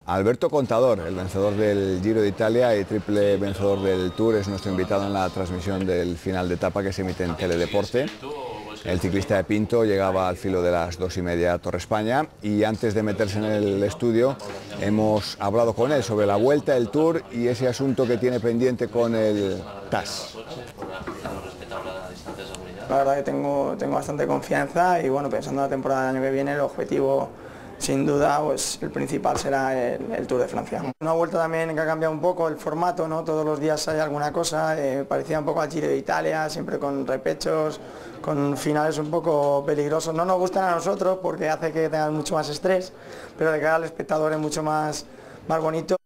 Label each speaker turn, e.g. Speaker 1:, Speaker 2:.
Speaker 1: Alberto Contador, el vencedor del Giro de Italia y triple vencedor del Tour, es nuestro invitado en la transmisión del final de etapa que se emite en Teledeporte. El ciclista de Pinto llegaba al filo de las 2:30 a Torre España y antes de meterse en el estudio hemos hablado con él sobre la Vuelta, el Tour y ese asunto que tiene pendiente con el TAS.
Speaker 2: La verdad que tengo bastante confianza y bueno, pensando en la temporada del año que viene, el objetivo sin duda pues el principal será el Tour de Francia. Una vuelta también que ha cambiado un poco el formato, ¿no? Todos los días hay alguna cosa, parecía un poco al Giro de Italia, siempre con repechos, con finales un poco peligrosos. No nos gustan a nosotros porque hace que tengan mucho más estrés, pero de cara al espectador es mucho más bonito.